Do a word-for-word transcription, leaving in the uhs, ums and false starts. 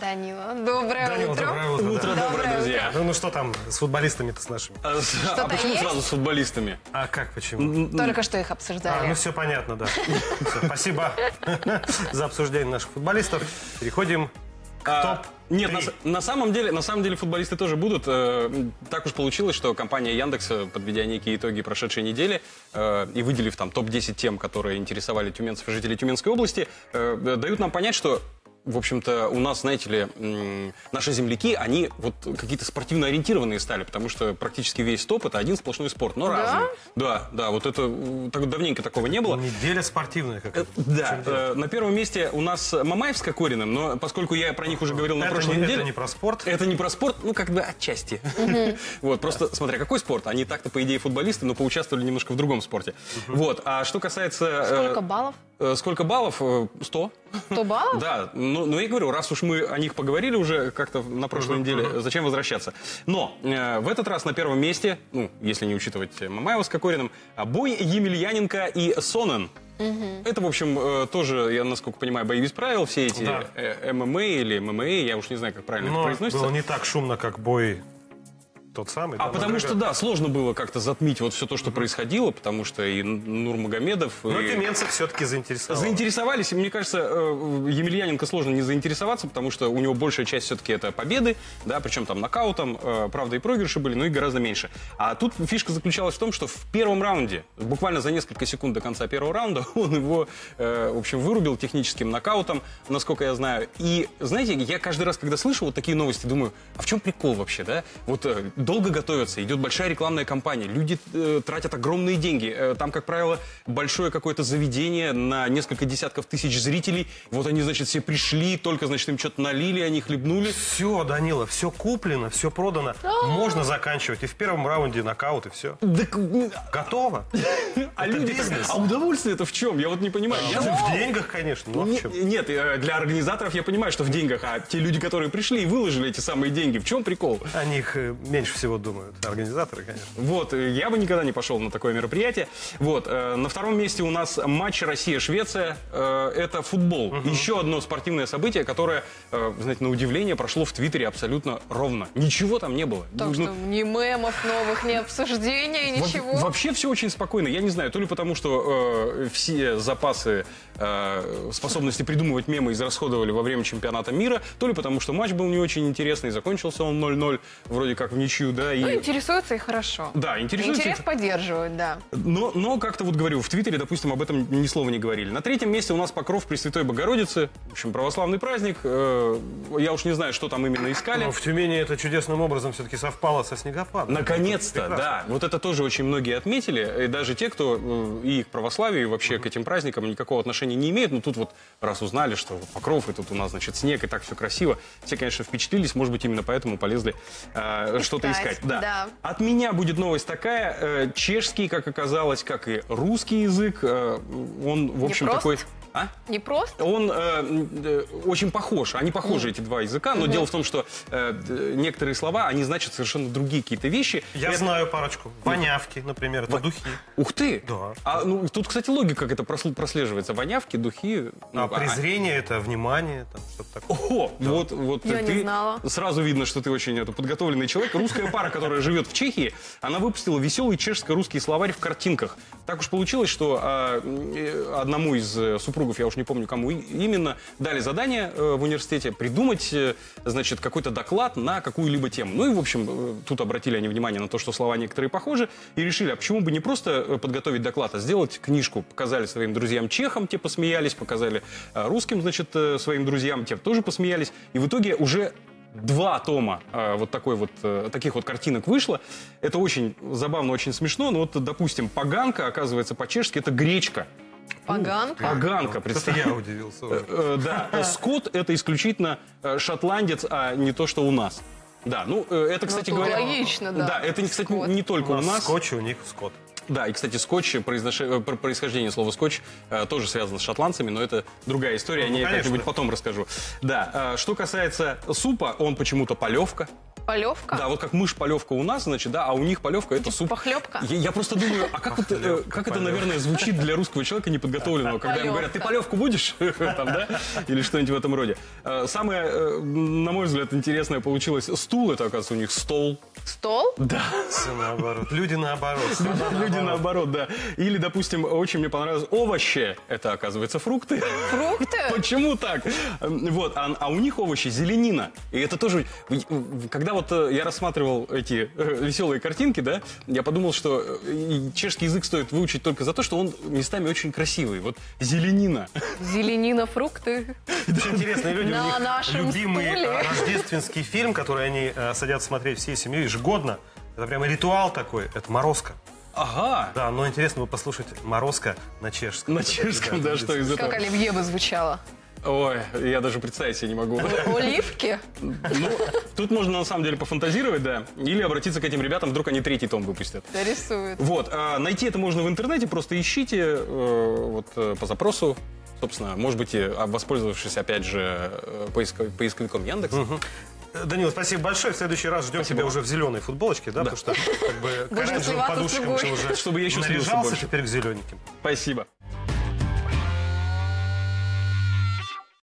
Данила, доброе Данила, утро. доброе утро. Утро да. доброе, друзья. Ну, ну что там с футболистами-то с нашими? А, а почему есть? сразу с футболистами? А как, почему? Только что их А, обсуждали. ну все понятно, да. Всё, спасибо за обсуждение наших футболистов. Переходим к А, топ. Нет, на, с- на самом деле, на самом деле футболисты тоже будут. Э, так уж получилось, что компания Яндекс, э, подведя некие итоги прошедшей недели э, и выделив там топ десять тем, которые интересовали тюменцев и жителей Тюменской области, э, дают нам понять, что в общем-то, у нас, знаете ли, м, наши земляки, они вот какие-то спортивно ориентированные стали, потому что практически весь топ — это один сплошной спорт, но Да? разный. Да, да, вот это э, так давненько такого не было. Неделя спортивная как Э, Да, э, на первом месте у нас Мамаев с Кокориным, но поскольку я про них уже говорил на Это прошлой не, неделе... это не про спорт. Это не про спорт, ну, как бы отчасти. Вот, просто, смотря какой спорт. Они так-то, по идее, футболисты, но поучаствовали немножко в другом спорте. Вот, а что касается... э, Сколько баллов? э, Сколько баллов? Э, Сто. сто баллов? Да, но, но я говорю, раз уж мы о них поговорили уже как-то на прошлой неделе, зачем возвращаться? Но э, в этот раз на первом месте, ну, если не учитывать Мамаева с Кокориным, а бой Емельяненко и Сонен. Это, в общем, э, тоже, я насколько понимаю, бои без правил, все эти Да. э, ММА или ММА, я уж не знаю, как правильно это Но произносится. было не так шумно, как бой тот самый. А да, потому Макгрегор. что, да, сложно было как-то затмить вот все то, что происходило, потому что и Нурмагомедов... Но и... тюменцев все-таки заинтересовало. Заинтересовались, и мне кажется, э, Емельяненко сложно не заинтересоваться, потому что у него большая часть все-таки это победы, да, причем там нокаутом, э, правда и проигрыши были, но и гораздо меньше. А тут фишка заключалась в том, что в первом раунде, буквально за несколько секунд до конца первого раунда, он его, э, в общем, вырубил техническим нокаутом, насколько я знаю. И, знаете, я каждый раз, когда слышу вот такие новости, думаю, а в чем прикол вообще, да? Вот э, долго готовятся, идет большая рекламная кампания, люди э, тратят огромные деньги, э, там, как правило, большое какое-то заведение на несколько десятков тысяч зрителей, вот они, значит, все пришли, только, значит, им что-то налили, они хлебнули. Все, Данила, все куплено, все продано. Можно заканчивать. И в первом раунде нокаут, и все. Так, э, Готово. а Это люди, бизнес. а удовольствие это в чем? Я вот не понимаю. Я- В деньгах, конечно, но в Не- чем? Нет, э, для организаторов я понимаю, что в деньгах, а те люди, которые пришли и выложили эти самые деньги, в чем прикол? О них э, меньше всего думают. Организаторы, конечно. Вот, э, я бы никогда не пошел на такое мероприятие. Вот, э, на втором месте у нас матч Россия-Швеция. Э, это футбол. Еще одно спортивное событие, которое, э, знаете, на удивление прошло в Твиттере абсолютно ровно. Ничего там не было. Так Ну, что ни мемов новых, ни обсуждения, Во- ничего. Вообще все очень спокойно. Я не знаю, то ли потому, что э, все запасы э, способности придумывать мемы израсходовали во время чемпионата мира, то ли потому, что матч был не очень интересный, закончился он ноль ноль, вроде как в ничью, да. Ну, И... интересуются и хорошо. Да, интересуются. Интерес поддерживают, да. Но, но как-то вот говорю, в Твиттере, допустим, об этом ни слова не говорили. На третьем месте у нас Покров Пресвятой Богородицы. В общем, православный праздник. Э, я уж не знаю, что там именно искали. Но в Тюмени это чудесным образом все-таки совпало со снегопадом. Наконец-то, Прекрасно. да. Вот это тоже очень многие отметили. И даже те, кто э, и к православию, и вообще к этим праздникам никакого отношения не имеет. Но тут вот раз узнали, что вот Покров, и тут у нас, значит, снег, и так все красиво. Все, конечно, впечатлились. Может быть, именно поэтому полезли э, что-то Искать, искать. Да. да. От меня будет новость такая. э, чешский, как оказалось, как и русский язык, э, он, в общем, прост? такой... А? Не просто? Он э, э, очень похож, они похожи, эти два языка, но дело в том, что э, д- некоторые слова, они значат совершенно другие какие-то вещи. Я Это- знаю парочку. Вонявки, например, это духи. Ух ты! Да. А, ну, тут, кстати, логика как это просл- прослеживается. Вонявки, духи... ну, А презрение это внимание, там что-то такое. О, вот, вот Я ты не знала. сразу видно, что ты очень это, подготовленный человек. Русская пара, которая живет в Чехии, она выпустила веселый чешско-русский словарь в картинках. Так уж получилось, что а, э, одному из э, супругов, я уж не помню кому и- именно, дали задание э, в университете придумать, э, значит, какой-то доклад на какую-либо тему. Ну и, в общем, э, тут обратили они внимание на то, что слова некоторые похожи, и решили, а почему бы не просто э, подготовить доклад, а сделать книжку. Показали своим друзьям-чехам, те посмеялись, показали э, русским, значит, э, своим друзьям, те тоже посмеялись. И в итоге уже два тома э, вот такой вот э, таких вот картинок вышло. Это очень забавно, очень смешно. Но вот, допустим, поганка, оказывается, по-чешски это гречка. Поганка. Поганка, Это представь. я удивился уже. Э, Да, скот это исключительно э, шотландец, а не то, что у нас. Да, ну э, это, кстати Ну, говоря... логично, да. Да, это, кстати, Скот. не только У у нас нас. скотч, у них скот. Да, и, кстати, скотч, произноше- э, про- происхождение слова скотч э, тоже связано с шотландцами, но это другая история, о ней я конечно. как-нибудь потом расскажу. Да, э, что касается супа, он почему-то полевка. Полевка? Да, вот как мышь полевка у нас, значит, да, а у них полевка это суп. Похлебка? Я, я просто думаю, а как, вот, э, как это, наверное, звучит для русского человека неподготовленного, когда ему говорят, ты полевку будешь? Там, да? Или что-нибудь в этом роде. Э, Самое, э, на мой взгляд, интересное получилось стул, это, оказывается, у них стол. Стол? Да. Все наоборот. Люди наоборот. Люди наоборот, да. Или, допустим, очень мне понравилось овощи, это, оказывается, фрукты. Фрукты? Почему так? Вот, а, а у них овощи зеленина. И это тоже, когда вот э, я рассматривал эти э, веселые картинки, да, я подумал, что э, чешский язык стоит выучить только за то, что он местами очень красивый. Вот зеленина. Зеленина, фрукты. Очень интересные люди. На У них нашем любимый стуле. э, рождественский фильм, который они э, садятся смотреть всей семьей ежегодно. Это прямо ритуал такой. Это «Морозко». Ага. Да, но интересно бы послушать «Морозко» на чешском. На чешском, да, что из этого. Как оливье бы звучало. Ой, я даже представить себе не могу. Оливки? Ну, тут можно на самом деле пофантазировать, да, или обратиться к этим ребятам, вдруг они третий том выпустят. Рисуют. Вот, а, найти это можно в интернете, просто ищите э, вот э, по запросу, собственно, может быть, и, а, воспользовавшись, опять же, э, поиско- поисковиком Яндекс. Данила, спасибо большое. В следующий раз ждем Спасибо тебя вам. уже в зеленой футболочке, да, потому что как бы к Будешь оранжевым сливаться с подушкам другой. ты уже Чтобы я еще слился наряжался, больше. теперь к зелененьким. Спасибо.